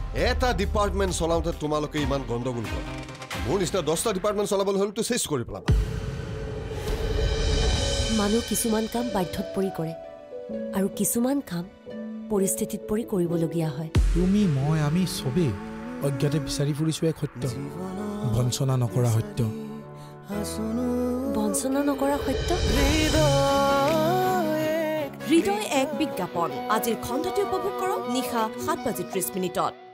এটা ডিপাৰ্টমেণ্ট চলাওঁতে তোমালোকে ইমান গণ্ডগোল কৰা মোৰ নিচিনা 10টা ডিপাৰ্টমেণ্ট চলাবলৈ হ'লেতো চেছ কৰি পেলাবা মানুহ কিছুমান কাম বাধ্যত পৰি কৰে আৰু কিছুমান কাম পৰিস্থিতিত পৰি কৰিবলগীয়া হয় তুমি মই আমি সবেই অজ্ঞাতে বিচাৰি ফুৰিছো এক সত্য বঞ্চনা নকৰা সত্য বঞ্চনা নকৰা সত্য হৃদয় এক বিজ্ঞাপন আজিৰ খণ্ডটি উপভোগ কৰক নিশা 7:30